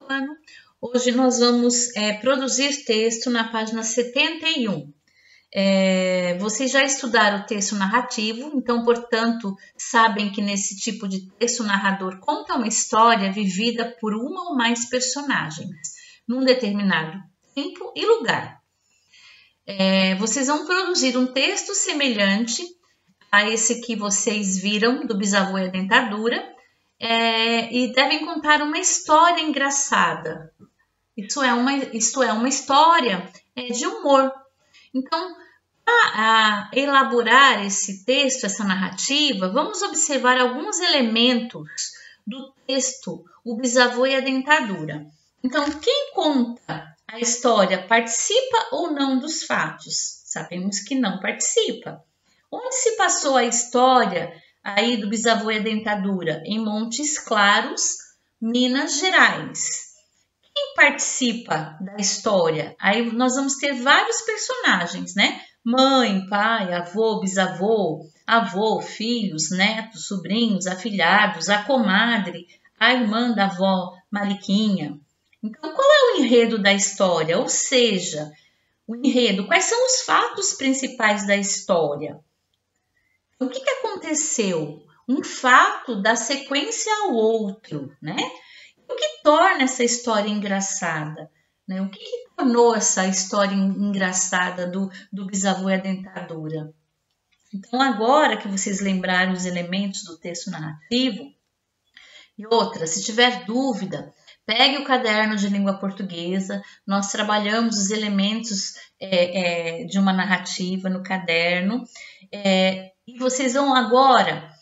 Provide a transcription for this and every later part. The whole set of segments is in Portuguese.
ano. Hoje nós vamos produzir texto na página 71. Vocês já estudaram o texto narrativo, então, portanto, sabem que nesse tipo de texto o narrador conta uma história vivida por uma ou mais personagens, num determinado tempo e lugar. Vocês vão produzir um texto semelhante a esse que vocês viram do Bisavô e a Dentadura, e devem contar uma história engraçada. Isto é uma história de humor. Então, para elaborar esse texto, essa narrativa, vamos observar alguns elementos do texto O Bisavô e a Dentadura. Então, quem conta a história participa ou não dos fatos? Sabemos que não participa. Onde se passou a história aí do Bisavô e a Dentadura? Em Montes Claros, Minas Gerais. Quem participa da história? Aí nós vamos ter vários personagens, né? Mãe, pai, avô, bisavô, avô, filhos, netos, sobrinhos, afilhados, a comadre, a irmã da avó Mariquinha. Então, qual é o enredo da história? Ou seja, o enredo, quais são os fatos principais da história? O que aconteceu? Um fato dá sequência ao outro, né? O que torna essa história engraçada? Né? O que tornou essa história engraçada do Bisavô e a Dentadura? Então, agora que vocês lembraram os elementos do texto narrativo, e outra, se tiver dúvida, pegue o caderno de língua portuguesa, nós trabalhamos os elementos de uma narrativa no caderno, e vocês vão agora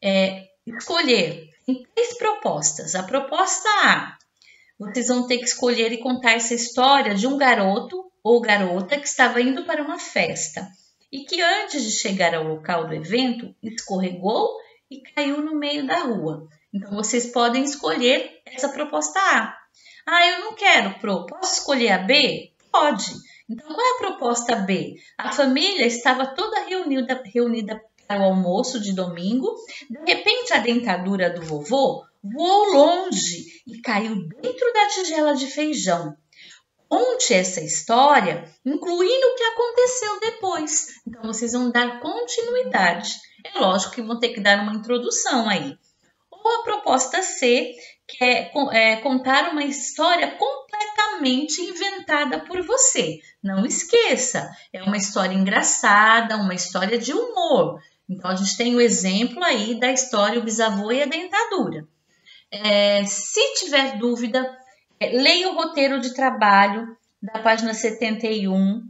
escolher em 3 propostas. A proposta A, vocês vão ter que escolher e contar essa história de um garoto ou garota que estava indo para uma festa e que antes de chegar ao local do evento escorregou e caiu no meio da rua. Então, vocês podem escolher essa proposta A. Eu não quero, posso escolher a B? Pode. Então, qual é a proposta B? A família estava toda reunida para o almoço de domingo. De repente, a dentadura do vovô voou longe e caiu dentro da tigela de feijão. Conte essa história, incluindo o que aconteceu depois. Então, vocês vão dar continuidade. É lógico que vão ter que dar uma introdução aí. Ou a proposta C, que é contar uma história completamente inventada por você. Não esqueça, é uma história engraçada, uma história de humor. Então, a gente tem o exemplo aí da história O Bisavô e a Dentadura. Se tiver dúvida, leia o roteiro de trabalho da página 71.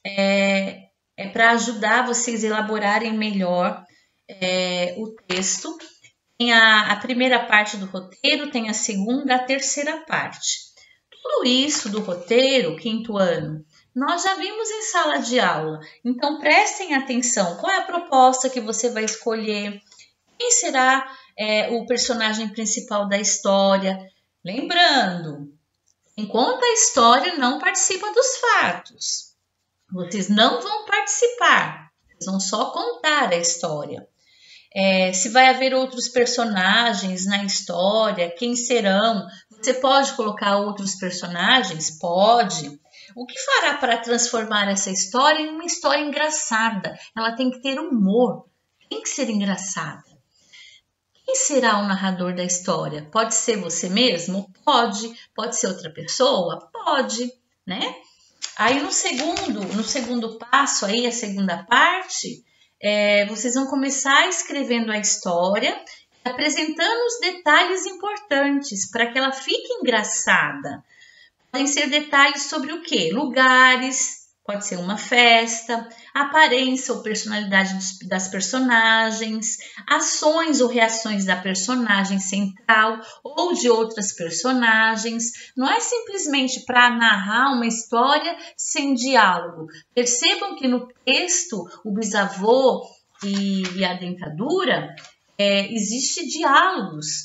Para ajudar vocês a elaborarem melhor o texto. Tem a primeira parte do roteiro, tem a segunda, a terceira parte. Tudo isso do roteiro, 5º ano, nós já vimos em sala de aula. Então, prestem atenção. Qual é a proposta que você vai escolher? Quem será o personagem principal da história? Lembrando, quem conta a história não participa dos fatos. Vocês não vão participar, vocês vão só contar a história. Se vai haver outros personagens na história, quem serão? Você pode colocar outros personagens? Pode. O que fará para transformar essa história em uma história engraçada? Ela tem que ter humor, tem que ser engraçada. Quem será o narrador da história? Pode ser você mesmo? Pode. Pode ser outra pessoa? Pode, né? Aí no segundo passo, aí a segunda parte, vocês vão começar escrevendo a história, apresentando os detalhes importantes para que ela fique engraçada. Podem ser detalhes sobre o quê? Lugares, pode ser uma festa, aparência ou personalidade das personagens, ações ou reações da personagem central ou de outras personagens. Não é simplesmente para narrar uma história sem diálogo. Percebam que no texto, O Bisavô e a Dentadura, existe diálogos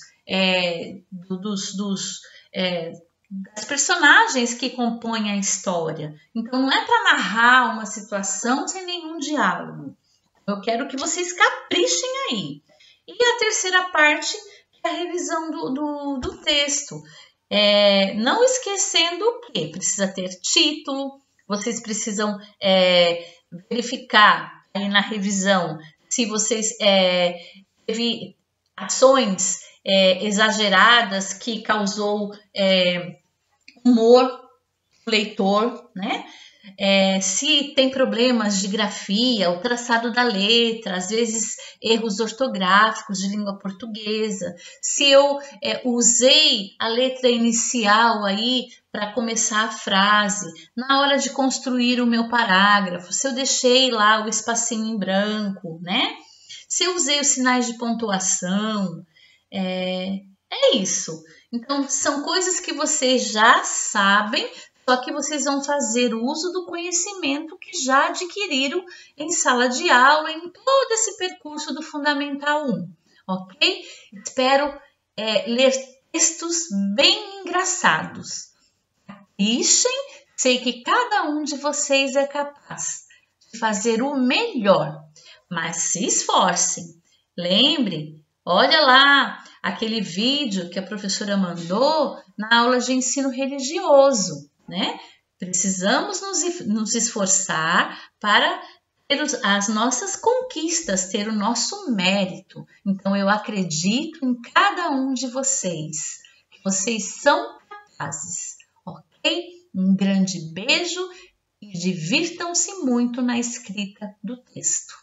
das personagens que compõem a história. Então, não é para narrar uma situação sem nenhum diálogo. Eu quero que vocês caprichem aí. E a terceira parte, que é a revisão do texto. Não esquecendo que precisa ter título, vocês precisam verificar aí na revisão se vocês teve ações exageradas que causou humor no leitor, né? Se tem problemas de grafia, o traçado da letra, às vezes erros ortográficos de língua portuguesa, se eu usei a letra inicial aí para começar a frase, na hora de construir o meu parágrafo, se eu deixei lá o espacinho em branco, né? Se eu usei os sinais de pontuação, é isso. Então, são coisas que vocês já sabem, só que vocês vão fazer uso do conhecimento que já adquiriram em sala de aula, em todo esse percurso do Fundamental 1, ok? Espero ler textos bem engraçados. Caprichem, sei que cada um de vocês é capaz de fazer o melhor, mas se esforcem. Lembre, olha lá aquele vídeo que a professora mandou na aula de ensino religioso, né? Precisamos nos esforçar para ter as nossas conquistas, ter o nosso mérito. Então, eu acredito em cada um de vocês, que vocês são capazes, ok? Um grande beijo e divirtam-se muito na escrita do texto.